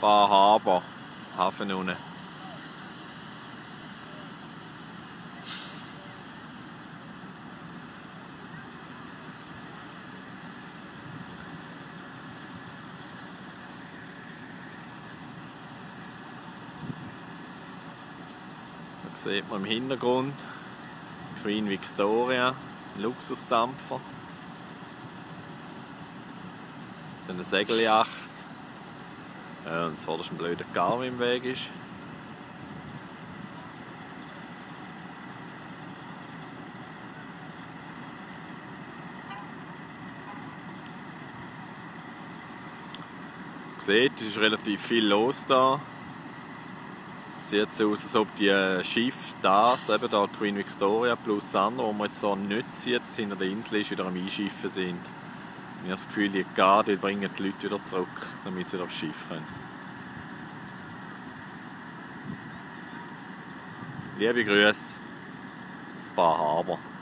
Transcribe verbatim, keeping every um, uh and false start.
Bar Harbor, Hafen unten. Da sieht man im Hintergrund Queen Victoria, ein Luxusdampfer. Dann eine Segelyacht. Ja, und zuvorderst ein blöder Garmin im Weg ist. Ihr seht, es ist relativ viel los da. Sieht so aus, als ob die Schiffe, das, eben da Queen Victoria plus das andere, was man jetzt so nicht sieht, dass hinter der Insel ist, wieder am Einschiffen sind. Ich habe das Gefühl, die gehen, die bringen die Leute wieder zurück, damit sie wieder aufs Schiff können. Liebe Grüße, das Bar Harbor.